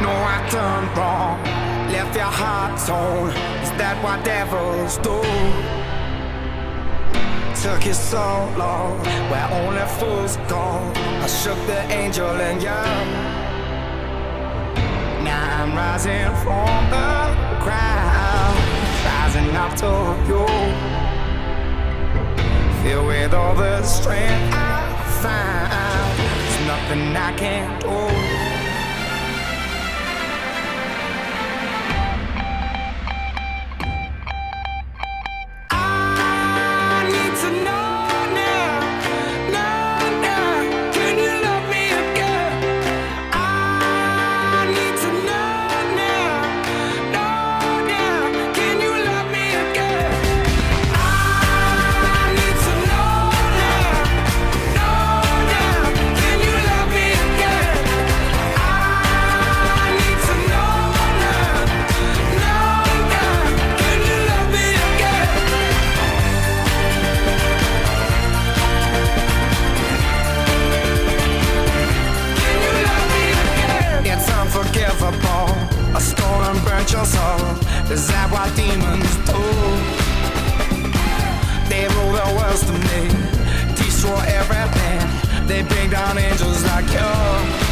No, I done wrong, left your heart torn. Is that what devils do? Took you so long, where only fools go. I shook the angel in you. Now I'm rising from the ground, rising up to you. Filled with all the strength I find, there's nothing I can't do. A storm burnt your soul. Is that what demons do? They rule the world to me, destroy everything. They bring down angels like you.